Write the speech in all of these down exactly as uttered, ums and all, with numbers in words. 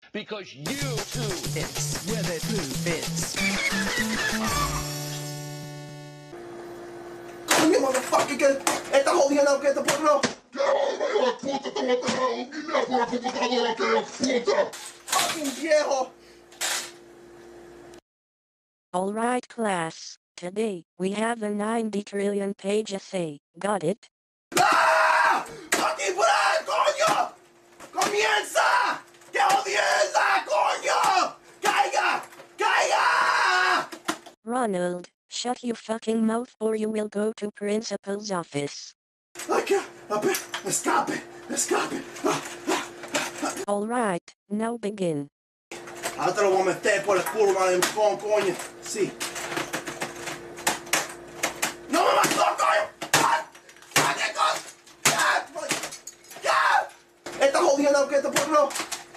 Because you too It's where the blue fits. Coño, motherfucker, que esta jodiendo que te pongo. ¡Qué hijo de puta! ¡Te voy a tener un guineo por la computadora, que puta! Fucking viejo. All right, class. Today, we have a ninety trillion page essay. Got it? ¡Ah! ¡Fucking break, coño! ¡Comienza! ¡Que jodienda, coño! ¡Caiga! ¡Caiga! Ronald, shut your fucking mouth or you will go to principal's office. Acá, ape, escape, escape. Ah, ah, ah. All right, now begin. Ahora te lo voy a meter por el culo, madre, con coño. Sí. ¡No me mató, coño! ¡Ah! ¡Fucking coño! ¡Ah! ¡Ah! Esta jodienda que te pongo.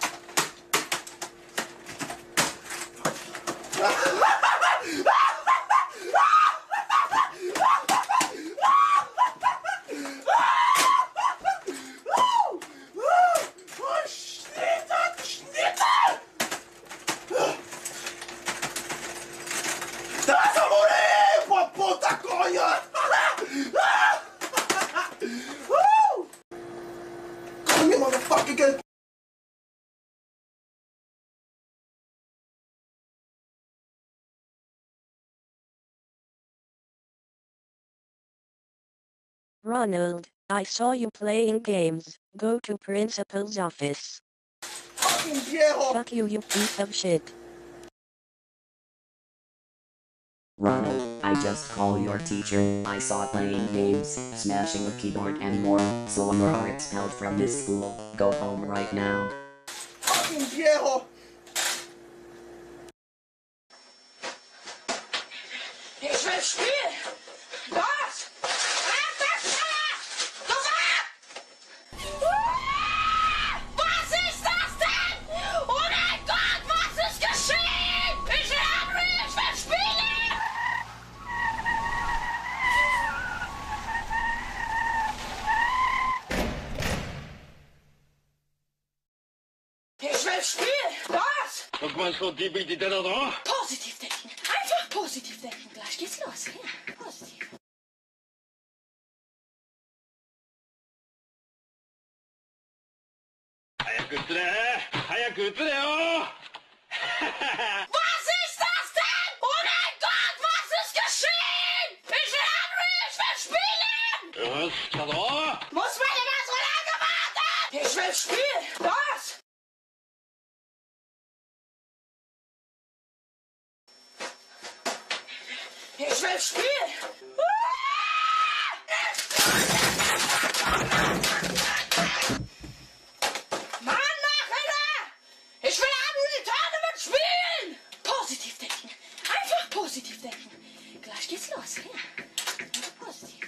¡Te vas a morir, por puta coño! Coño, motherfucker, que... Ronald, I saw you playing games. Go to principal's office. Fucking viejo! Fuck you, you piece of shit. Ronald, I just call your teacher. I saw playing games, smashing a keyboard and more, so you are expelled from this school. Go home right now. Fucking viejo! Ich will spielen! Los! Halt das schneller! Los ab! Was ist das denn? Oh mein Gott, was ist geschehen? Ich will Henry, ich will spielen! Ich will spielen! Los! Guck mal, so die bitte denn da. Positiv denken! Einfach positiv denken! Gleich geht's los, ja? Positiv. Was ist das denn? Oh mein Gott, was ist geschehen? Ich will Henry, ich will spielen! Was? Hallo? Muss man immer so lange warten? Ich will spielen! Los! Ich will spielen! Mann, Nachher! Ich will Annual Tournament spielen! Positiv denken. Einfach positiv denken. Gleich geht's los, ja? Positiv.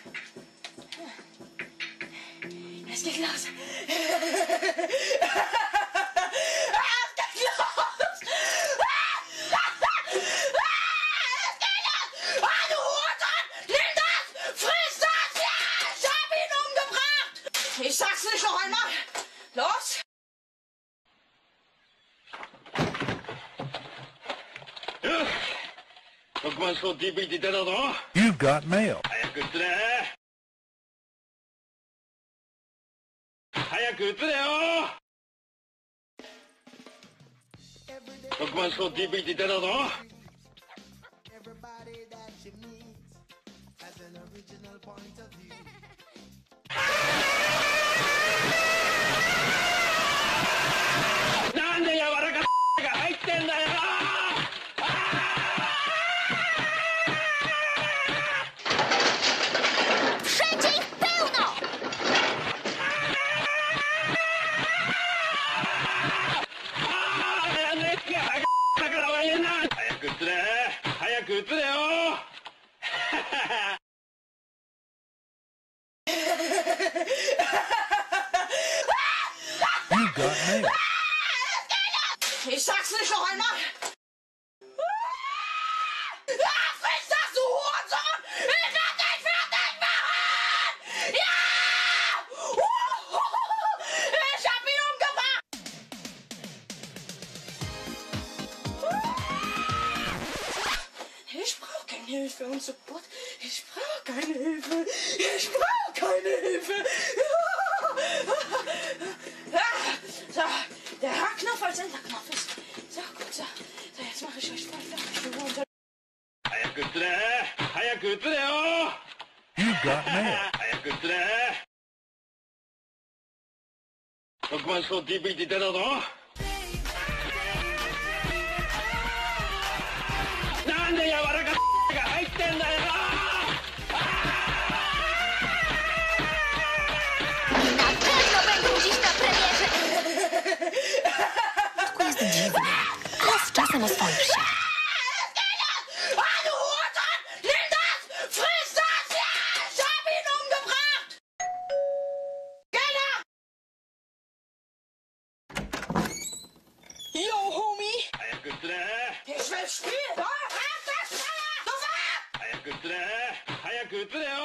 Es geht los. Es geht los! Ah, du Hurensohn! Nimm das! Friss das! Ja! Ich hab ihn umgebracht! Ich sag's nicht noch einmal! Los! Guck mal, so die bitte denn da. You've got mail. Guck mal, so die bitte denn da. Everybody that you meet has an original point of view. Nande ya barakaが入ってんだよ。 Przeciw pełno! You've got mail. Ich sag's nicht noch einmal! Ah, friss das, du Hurensohn! Ich werd dich fertig machen! Ja! Ich hab ihn umgebracht! nicht für uns support. Ich brauche keine Hilfe. Ich brauche keine Hilfe. So, der H-Knopf als Enterknopf ist. So, gut, so. So, jetzt mache ich euch voll fertig. Runter. 早く釣れ早く釣れよ You got mail. 早く釣れ特番賞 ディーブイディー 出たぞなんで柔らかが入ってんだよ Na pewno będą dziś na premierze! To jest dziwne, ale z czasem oswoisz się. Ich will spielen! Da, halt das Feuer! Du warst! 早く釣れ早く釣れよ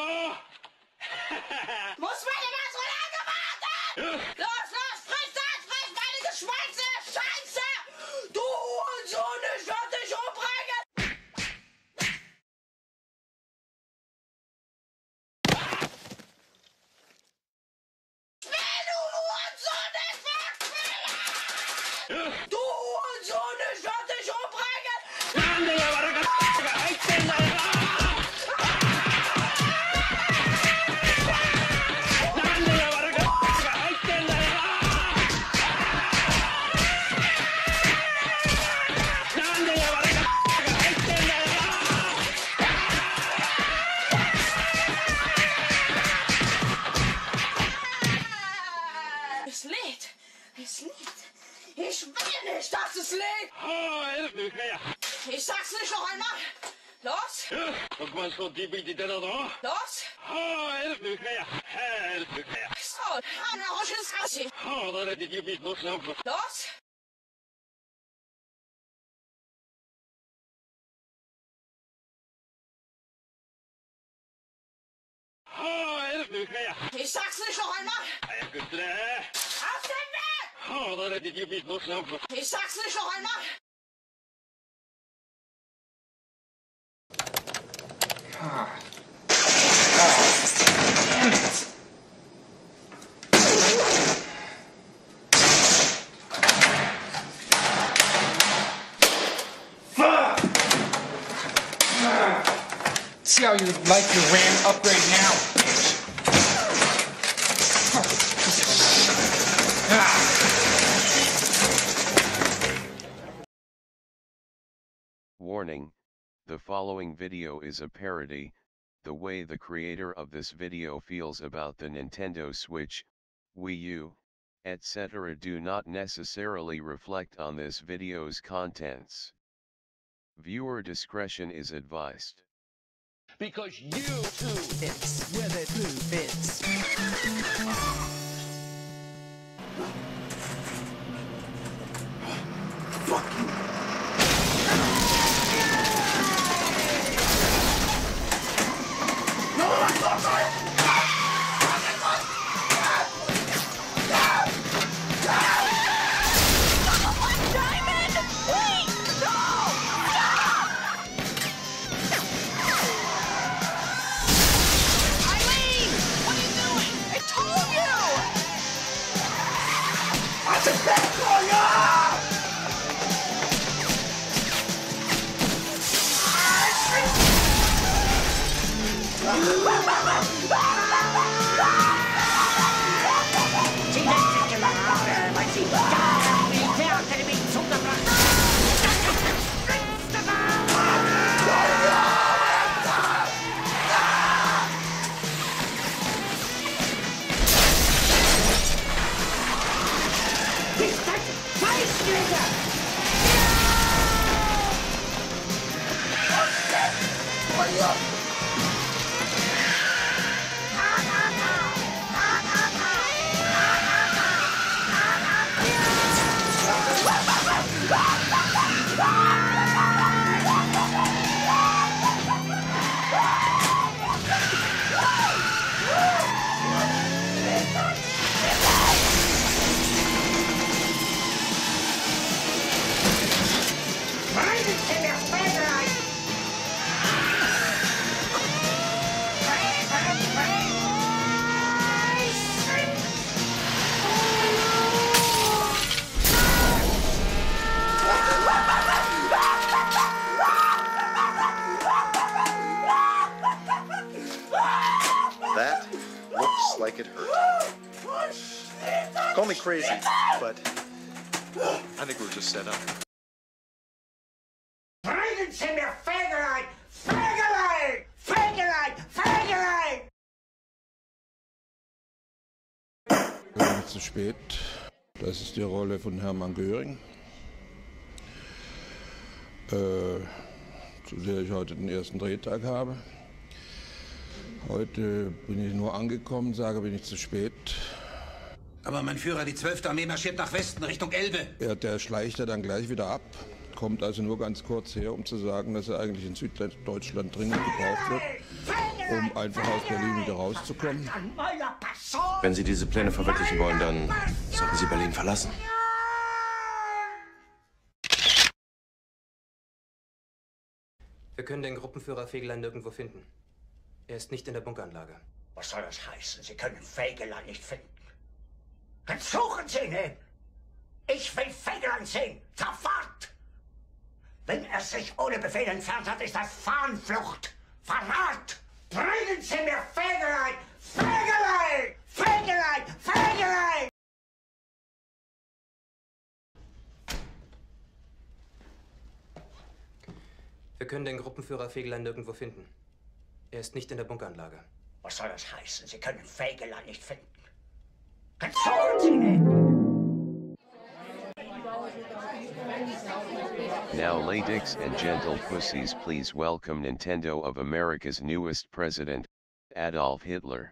Muss man immer so lange warten? Los, los, friss das, friss meine Geschwänze! Scheiße! Du Hurensohn, ich werd dich umbringen! Spiel, du Hurensohn, ich werd spielen! Du Hurensohn, ich werd dich umbringen! なんで柔らかが入ってんだよ Es lädt! Es lädt! Ich will nicht, dass es lädt! はあエルフかや Ich sag's nicht noch einmal! Los! 特番賞 ディーブイディー 出たぞ Los! はあエルフかやはあエルフかや So, Hanna, was ist das hier? はあ誰で指のスナップ Los! はあエルフかや Ich sag's nicht noch einmal! 早く釣れ Auf den Weg! はあ誰で指のスナップ Ich sag's nicht noch einmal! See how you like your RAM upgrade now, bitch. Warning, the following video is a parody. The way the creator of this video feels about the Nintendo Switch, Wii U, et cetera do not necessarily reflect on this video's contents. Viewer discretion is advised. Because you too it's where the blue fits. of crazy, but I think we're just set up. Bringen Sie mir Fegelein! Fegelein! Fegelein! Fegelein! Nicht zu spät. Das ist die Rolle von Hermann Göring, äh, zu der ich heute den ersten Drehtag habe. Heute bin ich nur angekommen, sage, bin ich zu spät. Aber mein Führer, die zwölfte Armee marschiert nach Westen, Richtung Elbe. Ja, der schleicht ja dann gleich wieder ab, kommt also nur ganz kurz her, um zu sagen, dass er eigentlich in Süddeutschland dringend gebraucht wird, um einfach aus Berlin wieder rauszukommen. Wenn Sie diese Pläne verwirklichen wollen, dann sollten Sie Berlin verlassen. Wir können den Gruppenführer Fegelein nirgendwo finden. Er ist nicht in der Bunkeranlage. Was soll das heißen? Sie können Fegelein nicht finden. Dann suchen Sie ihn! Ich will Fegelein sehen! Sofort! Wenn er sich ohne Befehl entfernt hat, ist das Fahnenflucht! Verrat! Bringen Sie mir Fegelein! Fegelein! Fegelein! Fegelein! Wir können den Gruppenführer Fegelein nirgendwo finden. Er ist nicht in der Bunkeranlage. Was soll das heißen? Sie können Fegelein nicht finden. Dann suchen Sie ihn! Now ladies and gentle pussies, please welcome Nintendo of America's newest president, Adolf Hitler.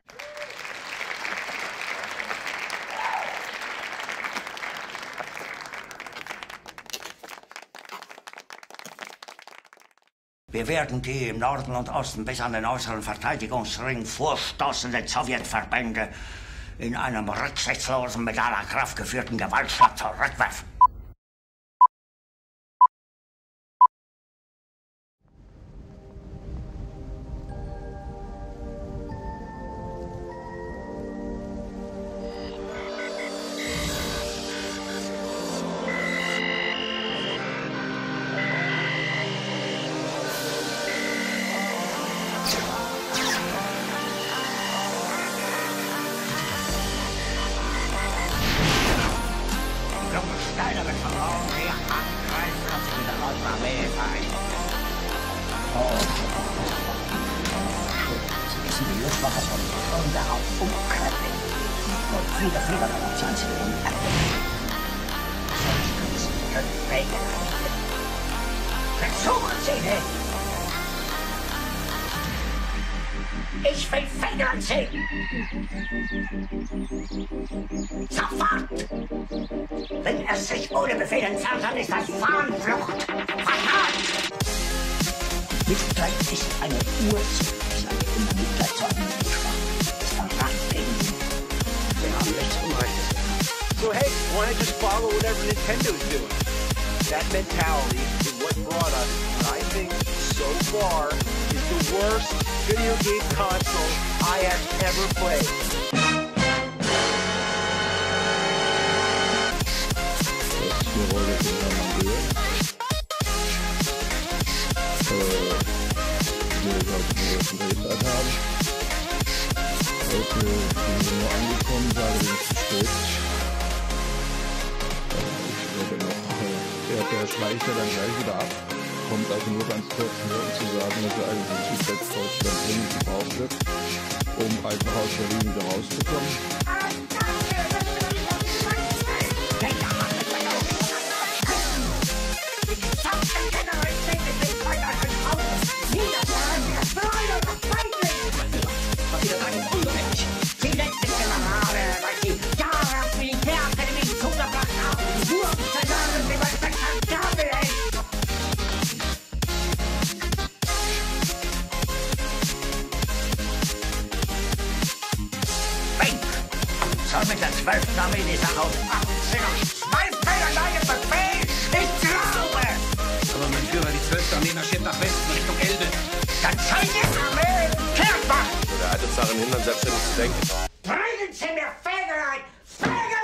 Wir werden die im Norden und Osten bis an den äußeren Verteidigungsring vorstoßenden Sowjetverbände in einem rücksichtslosen, mit aller Kraft geführten Gewaltschlag zurückwerfen. Ich will Fegelein sehen! Sofort! Wenn er sich ohne Befehl entfernt hat, ist das Fahnenflucht! Verrat! Mitleid ist eine Ursache. Seid immer Mitleid zu einem Schwach. Verrat gegen sie. Wir haben nichts Unrechtes. So hey, why not just follow whatever Nintendo's doing? That mentality is what brought us, I think, so far, is the worst video game console I have ever played. Das ist die Rolle von Hermann Göring, äh, die ich heute den ersten Drehtag habe. Heute bin ich nur angekommen, sage, bin ich zu spät. Ich werde noch, äh, der, der schleicht ja dann gleich wieder ab. Kommt also nur ganz kurz her, um zu sagen, dass er eigentlich in Südwestdeutschland dringend gebraucht wird, um einfach aus Berlin wieder rauszukommen. Mit der zwölften Armee die Sache auf Mein Fegelein Befehl! Ich glaube! Aber mein Führer, die zwölfte Armee marschiert nach Westen, Richtung Elbe. Dann soll die Armee kehrt machen! Der alte Zarin hindern, selbstständig zu denken. Bringen Sie mir Fegelein! Fegelein!